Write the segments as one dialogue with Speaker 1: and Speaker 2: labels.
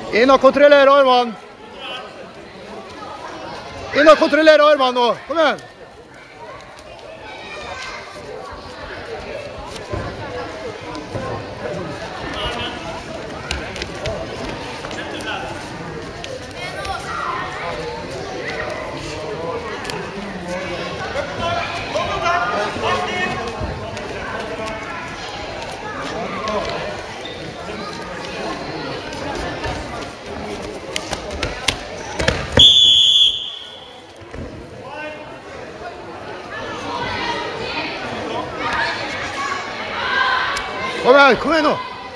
Speaker 1: Inn og kontrollere armene. Inn og kontrollere armene nå. Kom igjen. Kom igjen nå!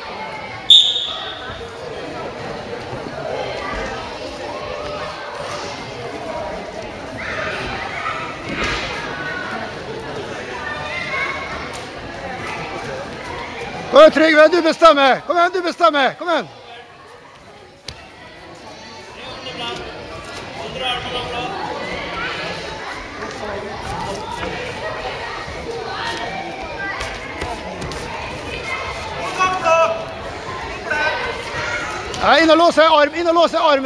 Speaker 1: Kom igjen, Trygve, du bestemmer! Kom igjen, du bestemmer! Kom igjen! Ja, inn og låse arm, inn og låse arm.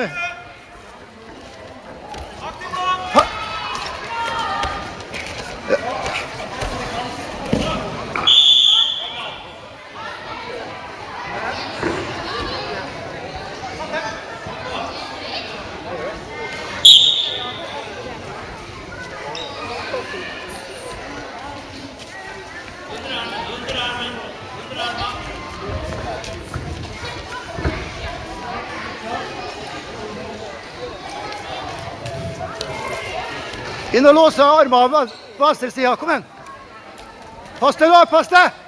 Speaker 1: Inn og låse armene på venstre siden. Kom igjen. Pass deg nå, pass deg!